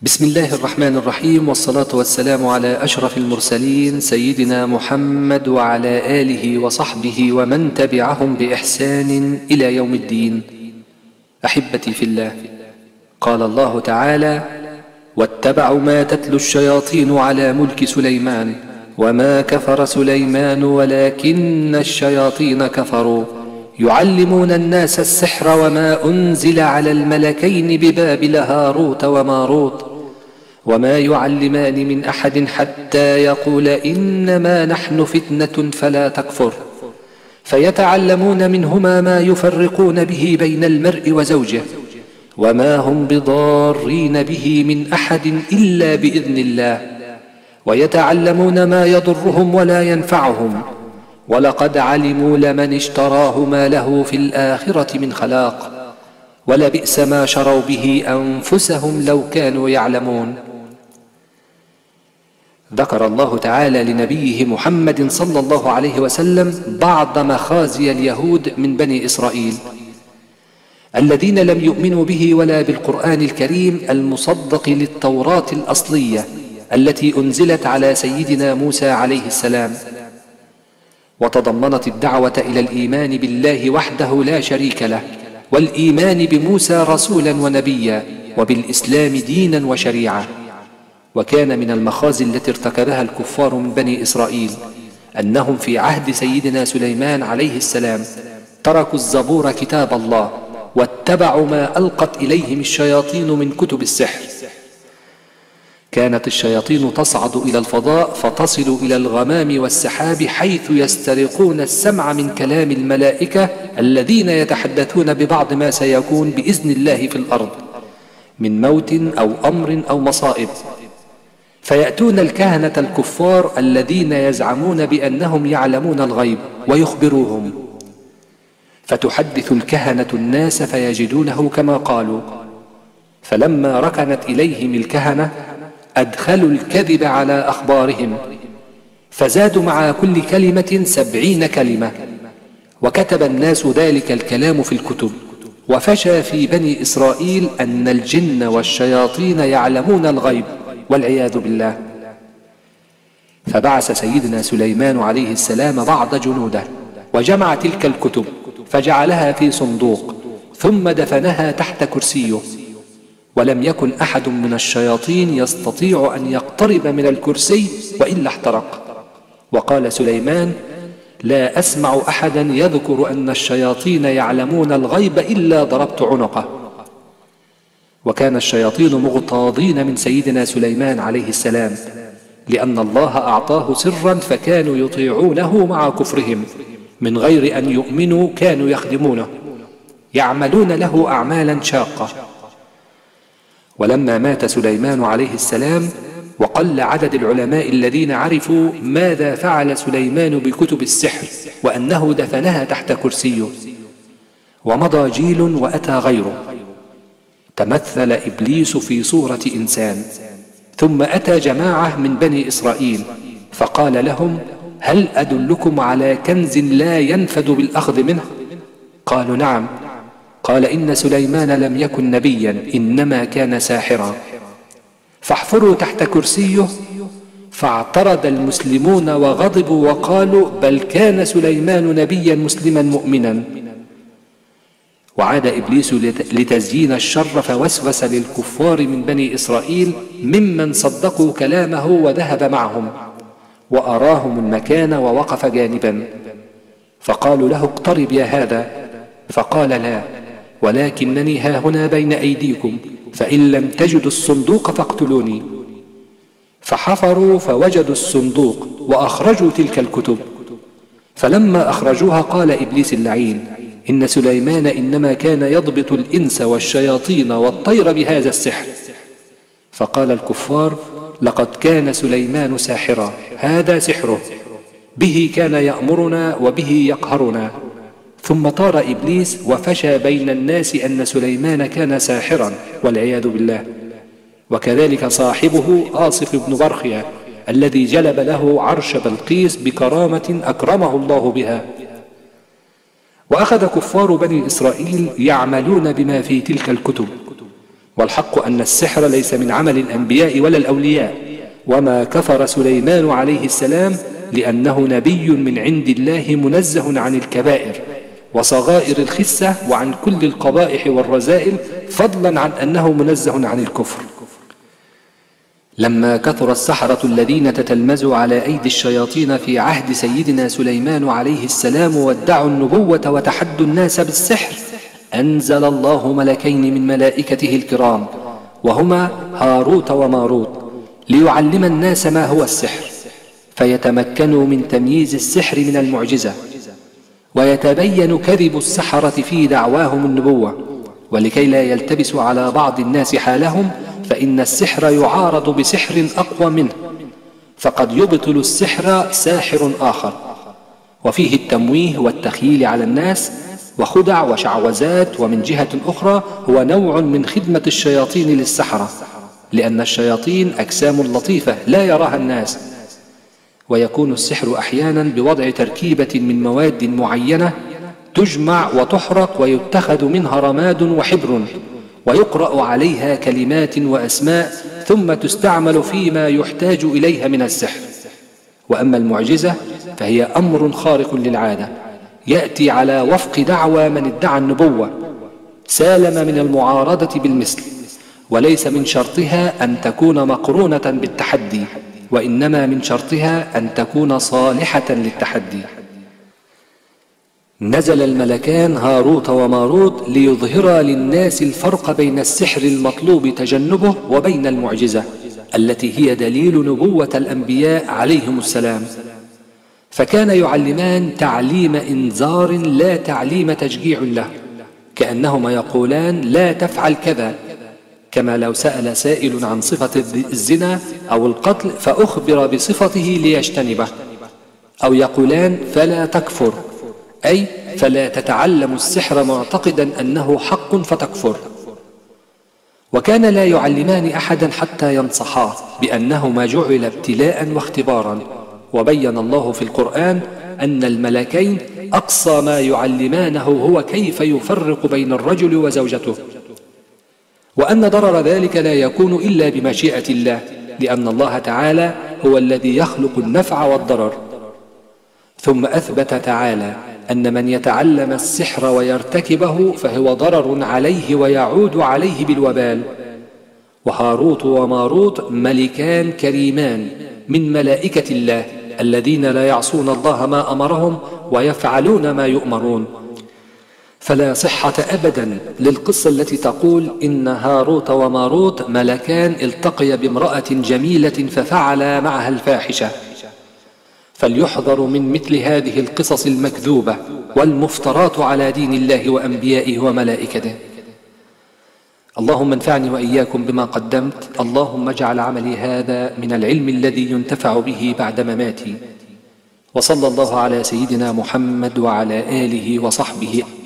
بسم الله الرحمن الرحيم، والصلاة والسلام على أشرف المرسلين سيدنا محمد وعلى آله وصحبه ومن تبعهم بإحسان إلى يوم الدين. أحبتي في الله، قال الله تعالى: واتبعوا ما تتلو الشياطين على ملك سليمان وما كفر سليمان ولكن الشياطين كفروا يعلمون الناس السحر وما أنزل على الملكين ببابل هاروت وماروت وما يعلمان من أحد حتى يقول إنما نحن فتنة فلا تكفر فيتعلمون منهما ما يفرقون به بين المرء وزوجه وما هم بضارين به من أحد إلا بإذن الله ويتعلمون ما يضرهم ولا ينفعهم ولقد علموا لمن اشتراه ما له في الآخرة من خلاق ولبئس ما شروا به أنفسهم لو كانوا يعلمون. ذكر الله تعالى لنبيه محمد صلى الله عليه وسلم بعض مخازي اليهود من بني إسرائيل الذين لم يؤمنوا به ولا بالقرآن الكريم المصدق للتوراة الأصلية التي أنزلت على سيدنا موسى عليه السلام، وتضمنت الدعوة إلى الإيمان بالله وحده لا شريك له، والإيمان بموسى رسولا ونبيا، وبالإسلام دينا وشريعة. وكان من المخازي التي ارتكبها الكفار من بني إسرائيل أنهم في عهد سيدنا سليمان عليه السلام تركوا الزبور كتاب الله واتبعوا ما ألقت إليهم الشياطين من كتب السحر. كانت الشياطين تصعد إلى الفضاء فتصل إلى الغمام والسحاب حيث يسترقون السمع من كلام الملائكة الذين يتحدثون ببعض ما سيكون بإذن الله في الأرض من موت أو أمر أو مصائب، فيأتون الكهنة الكفار الذين يزعمون بأنهم يعلمون الغيب ويخبروهم، فتحدث الكهنة الناس فيجدونه كما قالوا. فلما ركنت إليهم الكهنة أدخلوا الكذب على أخبارهم فزادوا مع كل كلمة 70 كلمة، وكتب الناس ذلك الكلام في الكتب، وفشى في بني إسرائيل أن الجن والشياطين يعلمون الغيب والعياذ بالله. فبعث سيدنا سليمان عليه السلام بعض جنوده وجمع تلك الكتب فجعلها في صندوق ثم دفنها تحت كرسيه، ولم يكن أحد من الشياطين يستطيع أن يقترب من الكرسي وإلا احترق. وقال سليمان: لا أسمع أحدا يذكر أن الشياطين يعلمون الغيب إلا ضربت عنقه. وكان الشياطين مغتاظين من سيدنا سليمان عليه السلام لأن الله أعطاه سرا فكانوا يطيعونه مع كفرهم من غير أن يؤمنوا، كانوا يخدمونه يعملون له أعمالا شاقة. ولما مات سليمان عليه السلام وقل عدد العلماء الذين عرفوا ماذا فعل سليمان بكتب السحر وأنه دفنها تحت كرسيه، ومضى جيل وأتى غيره، تمثل إبليس في صورة إنسان، ثم أتى جماعة من بني إسرائيل فقال لهم: هل أدلكم على كنز لا ينفد بالأخذ منه؟ قالوا: نعم. قال: إن سليمان لم يكن نبيا إنما كان ساحرا، فاحفروا تحت كرسيه. فاعترض المسلمون وغضبوا وقالوا: بل كان سليمان نبيا مسلما مؤمنا. وعاد إبليس لتزيين الشر فوسوس للكفار من بني إسرائيل ممن صدقوا كلامه وذهب معهم وأراهم المكان ووقف جانبا، فقالوا له: اقترب يا هذا. فقال: لا، ولكنني ها هنا بين أيديكم، فإن لم تجدوا الصندوق فاقتلوني. فحفروا فوجدوا الصندوق وأخرجوا تلك الكتب. فلما أخرجوها قال إبليس اللعين: إن سليمان إنما كان يضبط الإنس والشياطين والطير بهذا السحر. فقال الكفار: لقد كان سليمان ساحرا، هذا سحره، به كان يأمرنا وبه يقهرنا. ثم طار إبليس وفشى بين الناس أن سليمان كان ساحرا والعياذ بالله. وكذلك صاحبه آصف بن برخيا الذي جلب له عرش بلقيس بكرامة أكرمه الله بها. وأخذ كفار بني إسرائيل يعملون بما في تلك الكتب والحق أن السحر ليس من عمل الأنبياء ولا الأولياء، وما كفر سليمان عليه السلام لأنه نبي من عند الله منزه عن الكبائر وصغائر الخسة وعن كل القبائح والرذائل، فضلا عن أنه منزه عن الكفر. لما كثر السحرة الذين تتلمذوا على أيدي الشياطين في عهد سيدنا سليمان عليه السلام وادعوا النبوة وتحدوا الناس بالسحر، أنزل الله ملكين من ملائكته الكرام وهما هاروت وماروت ليعلم الناس ما هو السحر، فيتمكنوا من تمييز السحر من المعجزة، ويتبين كذب السحرة في دعواهم النبوة، ولكي لا يلتبس على بعض الناس حالهم، فإن السحر يعارض بسحر أقوى منه، فقد يبطل السحر ساحر آخر، وفيه التمويه والتخييل على الناس وخدع وشعوذات. ومن جهة أخرى هو نوع من خدمة الشياطين للسحرة، لأن الشياطين أجسام لطيفة لا يراها الناس، ويكون السحر أحيانا بوضع تركيبة من مواد معينة تجمع وتحرق ويتخذ منها رماد وحبر، ويقرأ عليها كلمات وأسماء ثم تستعمل فيما يحتاج إليها من السحر. وأما المعجزة فهي أمر خارق للعادة يأتي على وفق دعوى من ادعى النبوة، سالم من المعارضة بالمثل، وليس من شرطها أن تكون مقرونة بالتحدي، وإنما من شرطها أن تكون صالحة للتحدي. نزل الملكان هاروت وماروت ليظهرا للناس الفرق بين السحر المطلوب تجنبه وبين المعجزة التي هي دليل نبوة الأنبياء عليهم السلام، فكان يعلمان تعليم إنذار لا تعليم تشجيع له، كأنهما يقولان لا تفعل كذا، كما لو سأل سائل عن صفة الزنا أو القتل فأخبر بصفته ليجتنبه، أو يقولان فلا تكفر، أي فلا تتعلم السحر معتقدا أنه حق فتكفر. وكان لا يعلمان أحدا حتى ينصحاه بأنهما جعل ابتلاء واختبارا، وبين الله في القرآن أن الملكين أقصى ما يعلمانه هو كيف يفرق بين الرجل وزوجته، وأن ضرر ذلك لا يكون إلا بمشيئة الله، لأن الله تعالى هو الذي يخلق النفع والضرر. ثم أثبت تعالى أن من يتعلم السحر ويرتكبه فهو ضرر عليه ويعود عليه بالوبال. وهاروت وماروت ملكان كريمان من ملائكة الله الذين لا يعصون الله ما أمرهم ويفعلون ما يؤمرون، فلا صحة أبدا للقصة التي تقول إن هاروت وماروت ملكان التقيا بامرأة جميلة ففعلا معها الفاحشة، فليحذر من مثل هذه القصص المكذوبة والمفترات على دين الله وأنبيائه وملائكته. اللهم انفعني وإياكم بما قدمت، اللهم اجعل عملي هذا من العلم الذي ينتفع به بعد مماتي. وصلى الله على سيدنا محمد وعلى آله وصحبه